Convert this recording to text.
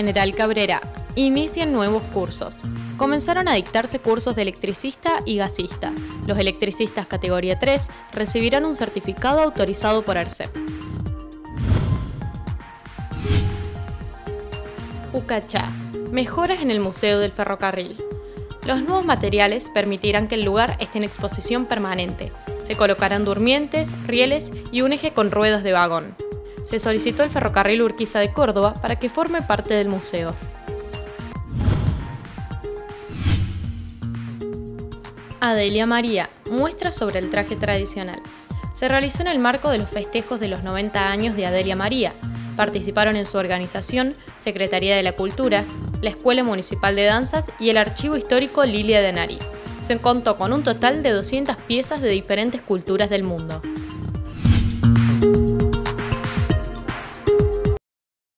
General Cabrera. Inician nuevos cursos. Comenzaron a dictarse cursos de electricista y gasista. Los electricistas categoría 3 recibirán un certificado autorizado por ARCEP. Ucachá. Mejoras en el Museo del Ferrocarril. Los nuevos materiales permitirán que el lugar esté en exposición permanente. Se colocarán durmientes, rieles y un eje con ruedas de vagón. Se solicitó al Ferrocarril Urquiza de Córdoba para que forme parte del museo. Adelia María, muestra sobre el traje tradicional. Se realizó en el marco de los festejos de los 90 años de Adelia María. Participaron en su organización Secretaría de la Cultura, la Escuela Municipal de Danzas y el Archivo Histórico Lilia de Nari. Se contó con un total de 200 piezas de diferentes culturas del mundo.